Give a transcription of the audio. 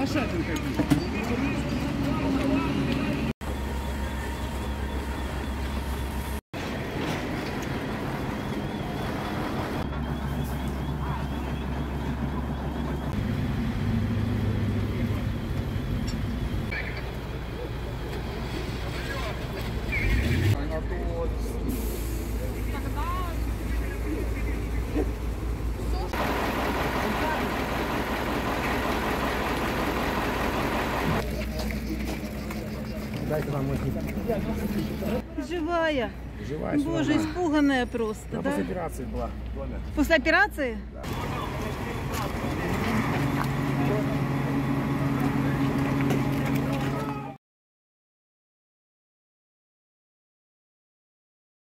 Лошадин какие-то. Дайте вам мой. Живая. Живая. Боже, испуганная просто, Она да? после операции была. После операции? Да.